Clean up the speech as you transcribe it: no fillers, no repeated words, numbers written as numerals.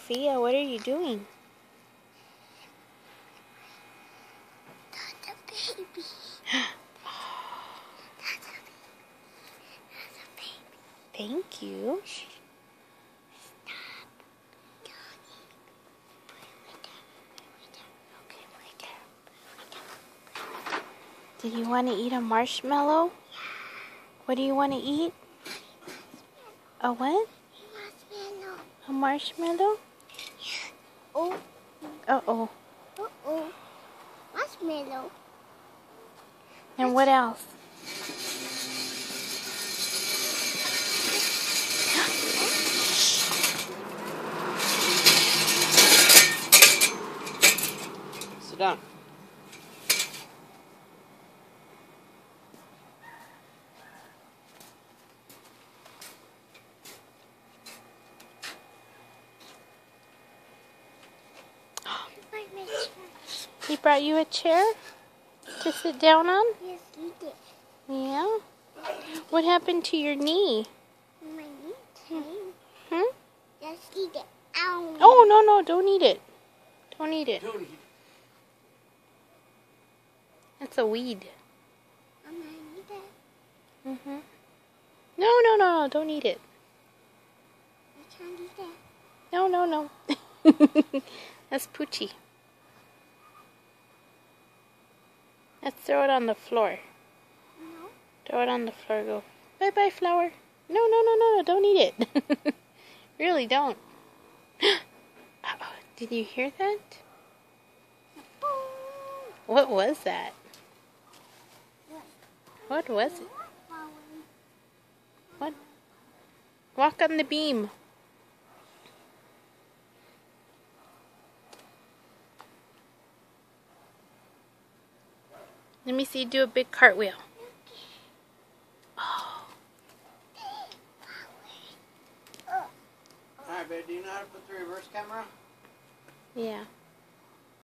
Sophia, what are you doing? That's a baby. That's a baby. Thank you. Stop. Johnny. Put it right there. Okay, right there. Did you want to eat a marshmallow? What do you want to eat? A what? Marshmallow. A marshmallow? Oh. Uh-oh. Uh-oh. Marshmallow. And what else? Sit down. He brought you a chair to sit down on? Yes, he did. Yeah? What happened to your knee? My knee came. Hmm? Yes, he did. Ow. Oh, no, don't eat it. Don't eat it. Don't eat. That's a weed. I'm gonna eat it. Mm-hmm. No, don't eat it. I can't eat it. No. That's Poochie. Let's throw it on the floor. No. Throw it on the floor. Go. Bye-bye, flower. No. Don't eat it. Really, don't. Uh-oh. Did you hear that? What was that? What was it? What? Walk on the beam. Let me see you do a big cartwheel. Oh. Alright, babe, do you know how to put the reverse camera? Yeah.